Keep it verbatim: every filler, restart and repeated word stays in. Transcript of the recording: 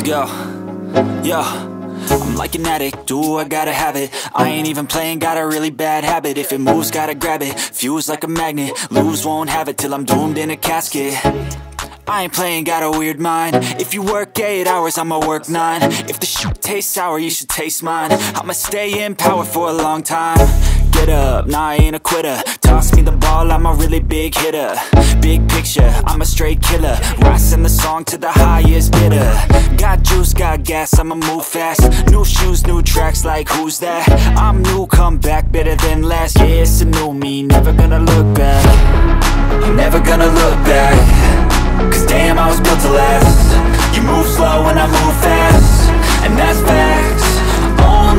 Yo, yo, I'm like an addict, do I gotta have it. I ain't even playing, got a really bad habit. If it moves, gotta grab it, fuse like a magnet. Lose, won't have it till I'm doomed in a casket. I ain't playing, got a weird mind. If you work eight hours, I'ma work nine. If the shit tastes sour, you should taste mine. I'ma stay in power for a long time. Get up, nah I ain't a quitter. Toss me the ball, I'm a really big hitter. Big picture, I'm a straight killer. Rising the song to the highest bidder. Got juice, got gas, I'ma move fast. New shoes, new tracks, like who's that? I'm new, come back, better than last. Yeah, it's a new me, never gonna look back. I'm never gonna look back. Cause damn, I was built to last. You move slow and I move fast, and that's facts.